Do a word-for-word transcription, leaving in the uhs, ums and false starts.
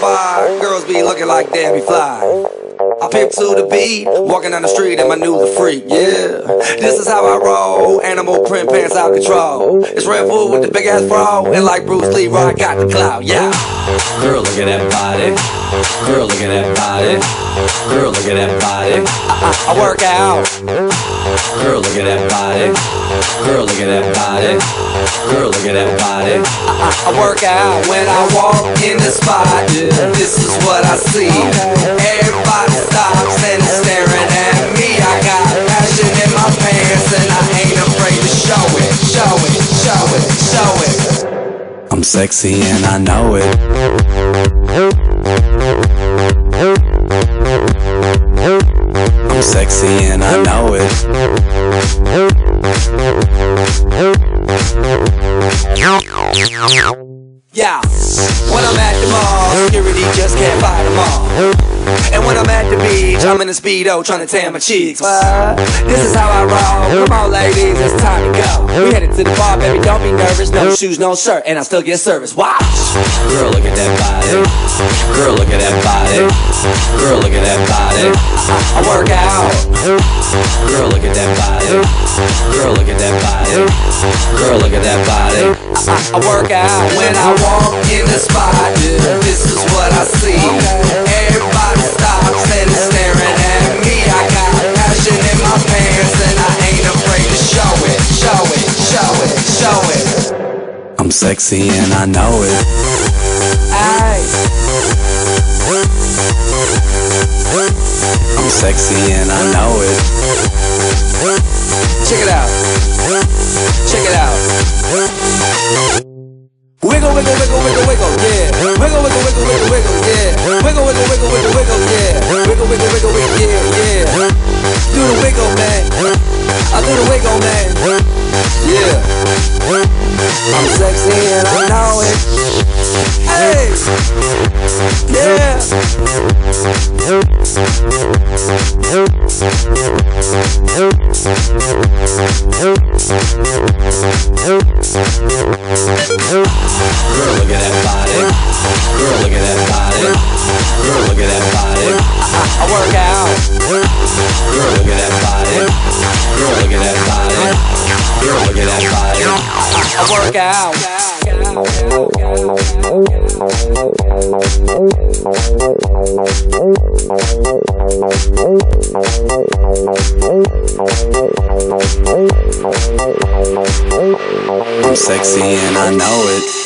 why girls be looking like Debbie Fly. I pimp to the beat, walking down the street and my new the freak, yeah. This is how I roll, animal print pants out control. It's Red Bull with the big ass bra, and like Bruce Lee, I got the clout, yeah. Girl, look at that body. Girl, look at that body. Girl, look at that body. I, I, I work out. Girl, look at that body. Girl, look at that body. Girl, look at that body. I, I, I work out when I walk in the spot. This is what I see. Everybody stops and is staring at me. I got passion in my pants and I ain't afraid to show it, show it, show it, show it. I'm sexy and I know it. I'm sexy and I know it. Yeah, when I'm at the mall, security just can't fight them all. And when I'm at the beach, I'm in a Speedo trying to tan my cheeks. What? This is how I roll. Come on, ladies, it's time to go. We headed to the bar, baby, don't be nervous. No shoes, no shirt, and I still get service. Watch. Girl, look at that body. Girl, look at that body. Girl, look at that body. I, I work out. Girl, look at that body. Girl, look at that body. Girl, look at that body. I, I work out when I walk in the spot. This is what I see. Everybody stops and is staring at me. I got passion in my pants and I ain't afraid to show it, show it, show it, show it. I'm sexy and I know it. Aye. I'm sexy and I know it. Check it out. Check it out. Wiggle, wiggle, wiggle, wiggle, wiggle, yeah. Wiggle, wiggle, wiggle, wiggle, wiggle, yeah. Wiggle, wiggle, wiggle, wiggle, wiggle, yeah. Wiggle, wiggle, wiggle, wiggle, yeah, yeah. Do the wiggle, man. I do the wiggle, man. Yeah. I'm sexy and I know it. Hey. Yeah. Girl, look at that body. Girl, look at that body. Girl, look at that body. I, I work out. Girl, look at that body. Girl, look at that body. Girl, look at that body. I, I work out. I'm sexy and I know it.